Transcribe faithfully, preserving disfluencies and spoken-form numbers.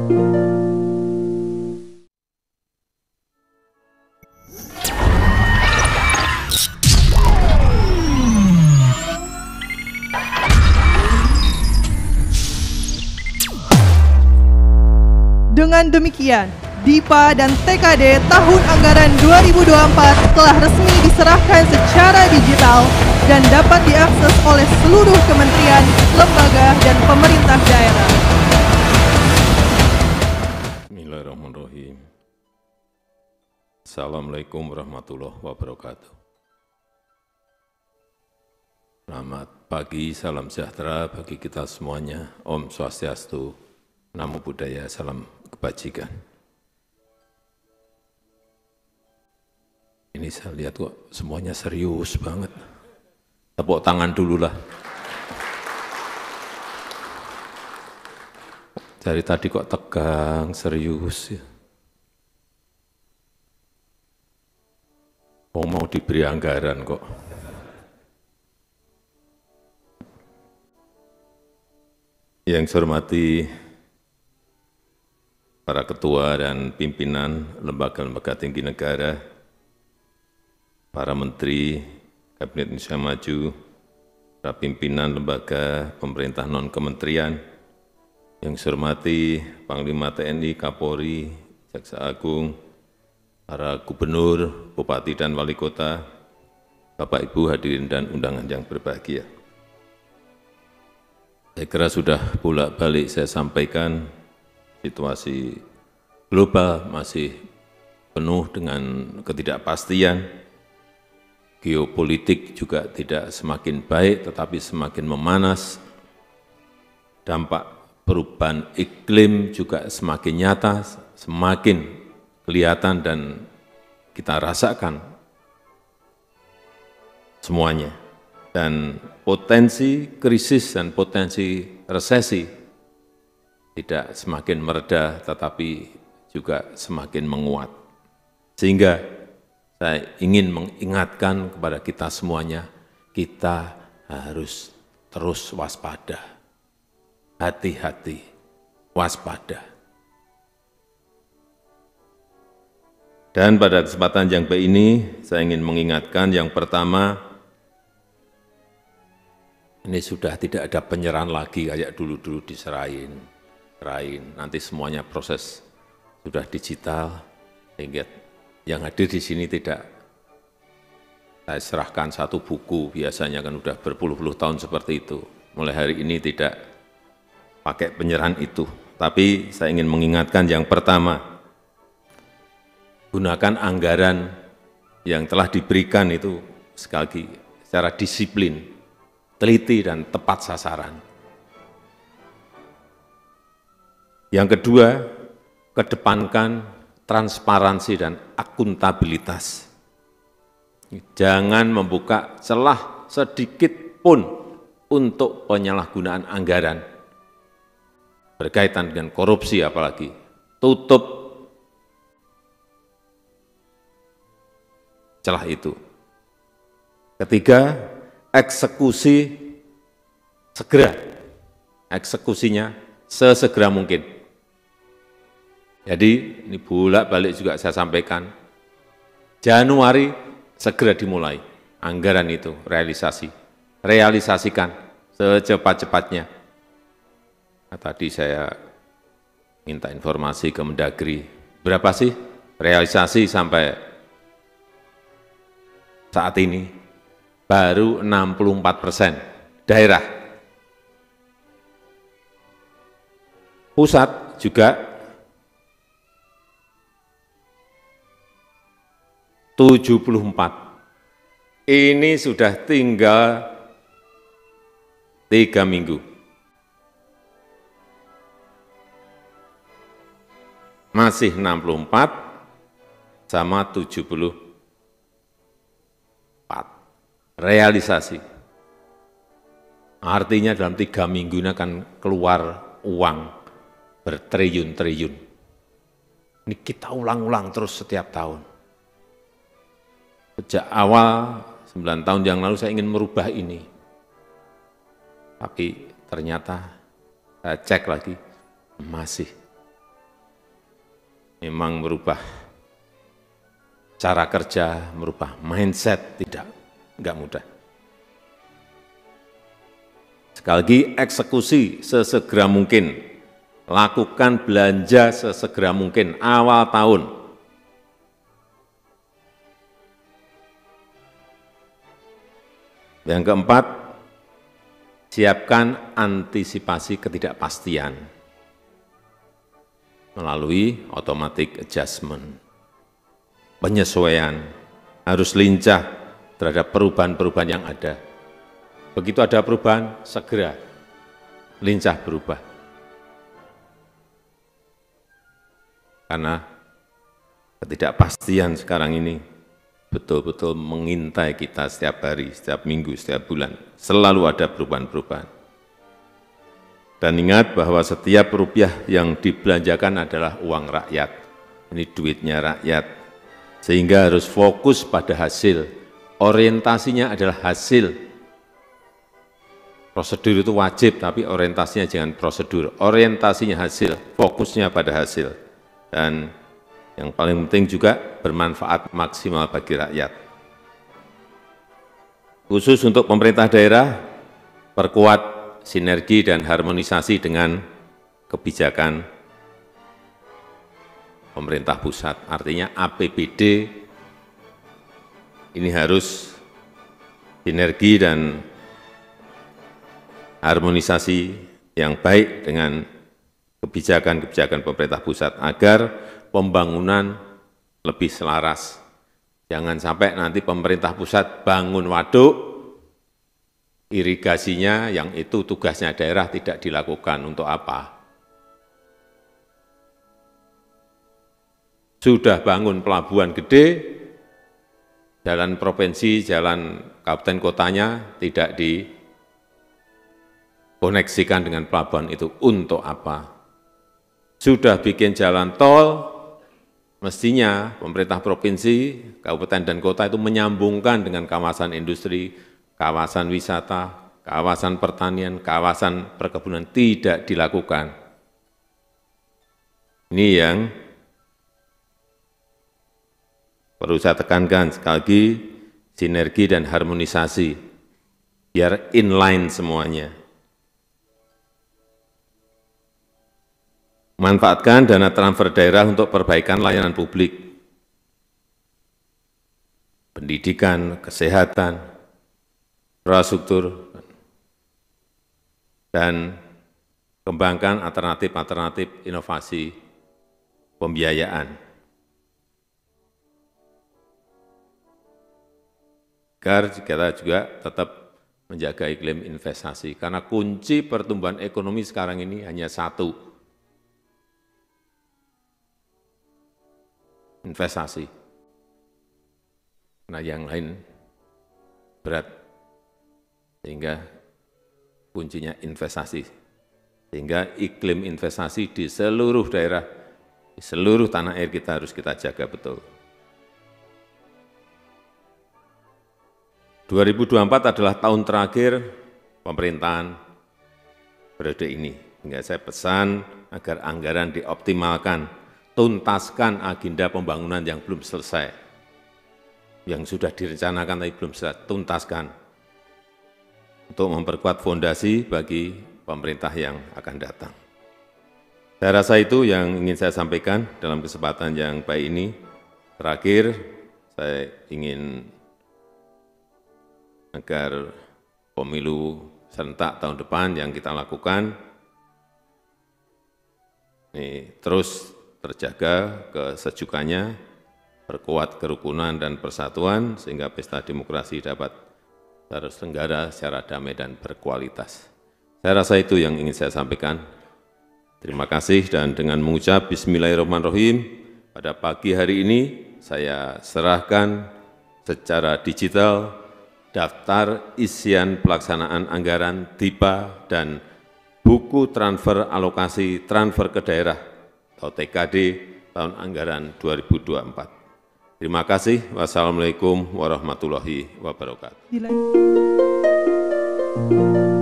Dengan demikian, DIPA dan T K D tahun anggaran dua ribu dua puluh empat telah resmi diserahkan secara digital dan dapat diakses oleh seluruh kementerian, lembaga, dan pemerintah daerah. Bismillahirrahmanirrahim. Assalamualaikum warahmatullahi wabarakatuh. Selamat pagi, salam sejahtera bagi kita semuanya. Om Swastiastu, Namo Buddhaya, salam kebajikan. Ini saya lihat kok semuanya serius banget. Tepuk tangan dulu lah. Dari tadi kok tegang, serius ya. Oh, mau diberi anggaran kok. Yang saya hormati para ketua dan pimpinan lembaga-lembaga tinggi negara, para menteri Kabinet Indonesia Maju, para pimpinan lembaga pemerintah non-kementerian, yang saya hormati Panglima T N I, Kapolri, Jaksa Agung, para gubernur, bupati dan wali kota, Bapak Ibu hadirin dan undangan yang berbahagia. Saya kira sudah bolak-balik saya sampaikan, situasi global masih penuh dengan ketidakpastian, geopolitik juga tidak semakin baik tetapi semakin memanas, dampak perubahan iklim juga semakin nyata, semakin kelihatan dan kita rasakan semuanya. Dan potensi krisis dan potensi resesi tidak semakin mereda tetapi juga semakin menguat. Sehingga saya ingin mengingatkan kepada kita semuanya, kita harus terus waspada, hati-hati, waspada. Dan pada kesempatan yang baik ini, saya ingin mengingatkan yang pertama, ini sudah tidak ada penyerahan lagi kayak dulu-dulu diserahin, serahin. Nanti semuanya proses sudah digital, sehingga yang hadir di sini tidak saya serahkan satu buku, biasanya kan sudah berpuluh-puluh tahun seperti itu. Mulai hari ini tidak pakai penyerahan itu. Tapi saya ingin mengingatkan yang pertama, gunakan anggaran yang telah diberikan itu sekali lagi secara disiplin, teliti dan tepat sasaran. Yang kedua, kedepankan transparansi dan akuntabilitas. Jangan membuka celah sedikit pun untuk penyalahgunaan anggaran berkaitan dengan korupsi apalagi. Tutup celah itu. Ketiga, eksekusi segera, eksekusinya sesegera mungkin. Jadi ini bolak-balik juga saya sampaikan, Januari segera dimulai anggaran itu realisasi, realisasikan secepat-cepatnya. Nah, tadi saya minta informasi ke Mendagri, berapa sih realisasi sampai saat ini? Baru enam puluh empat persen daerah. Pusat juga tujuh puluh empat. Ini sudah tinggal tiga minggu. Masih enam puluh empat sama tujuh puluh empat. Realisasi. Artinya dalam tiga minggu ini akan keluar uang bertriliun-triliun. Ini kita ulang-ulang terus setiap tahun. Sejak awal sembilan tahun yang lalu saya ingin merubah ini. Tapi ternyata saya cek lagi, masih memang merubah cara kerja, merubah mindset, tidak, enggak mudah. Sekali lagi, eksekusi sesegera mungkin, lakukan belanja sesegera mungkin, awal tahun. Yang keempat, siapkan antisipasi ketidakpastian melalui automatic adjustment. Penyesuaian harus lincah terhadap perubahan-perubahan yang ada. Begitu ada perubahan, segera lincah berubah. Karena ketidakpastian sekarang ini betul-betul mengintai kita setiap hari, setiap minggu, setiap bulan. Selalu ada perubahan-perubahan. Dan ingat bahwa setiap rupiah yang dibelanjakan adalah uang rakyat. Ini duitnya rakyat. Sehingga harus fokus pada hasil. Orientasinya adalah hasil. Prosedur itu wajib, tapi orientasinya jangan prosedur. Orientasinya hasil, fokusnya pada hasil. Dan yang paling penting juga bermanfaat maksimal bagi rakyat. Khusus untuk pemerintah daerah, perkuat sinergi dan harmonisasi dengan kebijakan pemerintah pusat. Artinya A P B D ini harus sinergi dan harmonisasi yang baik dengan kebijakan-kebijakan pemerintah pusat agar pembangunan lebih selaras. Jangan sampai nanti pemerintah pusat bangun waduk, irigasinya yang itu tugasnya daerah tidak dilakukan. Untuk apa? Sudah bangun pelabuhan gede, jalan provinsi, jalan kabupaten kotanya tidak dikoneksikan dengan pelabuhan itu. Untuk apa? Sudah bikin jalan tol, mestinya pemerintah provinsi, kabupaten dan kota itu menyambungkan dengan kawasan industri, kawasan wisata, kawasan pertanian, kawasan perkebunan. Tidak dilakukan. Ini yang perlu saya tekankan sekali lagi, sinergi dan harmonisasi, biar inline semuanya. Manfaatkan dana transfer daerah untuk perbaikan layanan publik, pendidikan, kesehatan, infrastruktur, dan kembangkan alternatif-alternatif inovasi pembiayaan. Agar kita juga tetap menjaga iklim investasi, karena kunci pertumbuhan ekonomi sekarang ini hanya satu, investasi. Nah, yang lain berat, sehingga kuncinya investasi. Sehingga iklim investasi di seluruh daerah, di seluruh tanah air kita harus kita jaga betul. dua ribu dua puluh empat adalah tahun terakhir pemerintahan periode ini. Sehingga saya pesan agar anggaran dioptimalkan, tuntaskan agenda pembangunan yang belum selesai, yang sudah direncanakan tapi belum selesai, tuntaskan untuk memperkuat fondasi bagi pemerintah yang akan datang. Saya rasa itu yang ingin saya sampaikan dalam kesempatan yang baik ini. Terakhir, saya ingin agar pemilu serentak tahun depan yang kita lakukan ini terus terjaga kesejukannya, perkuat kerukunan dan persatuan, sehingga pesta demokrasi dapat terselenggara secara damai dan berkualitas. Saya rasa itu yang ingin saya sampaikan. Terima kasih, dan dengan mengucap Bismillahirrahmanirrahim, pada pagi hari ini saya serahkan secara digital daftar isian pelaksanaan anggaran D I P A dan buku transfer alokasi transfer ke daerah atau T K D tahun anggaran dua ribu dua puluh empat. Terima kasih. Wassalamualaikum warahmatullahi wabarakatuh.